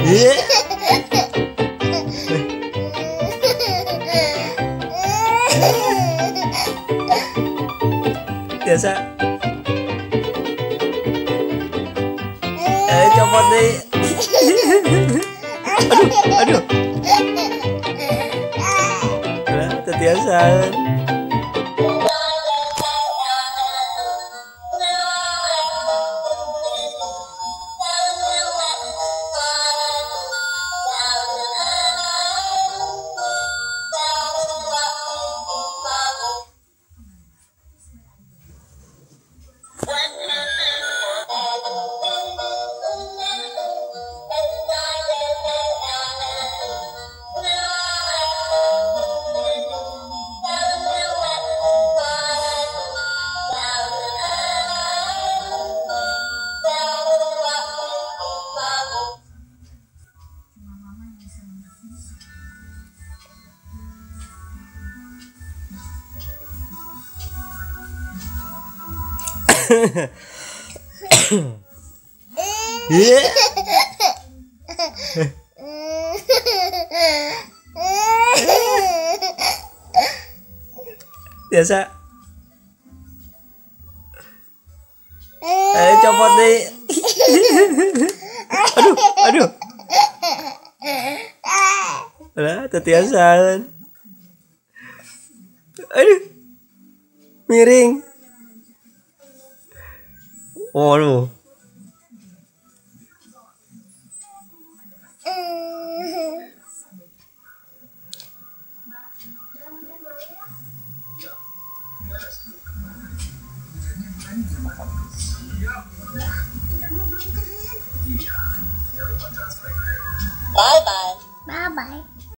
Iya. Biasa. Copot deh. Aduh. Lah, tetiasan. Iya. Biasa. Copot deh. Aduh. Lah, tetiasan. Aduh. Miring. Waduh. Bye bye. Bye bye.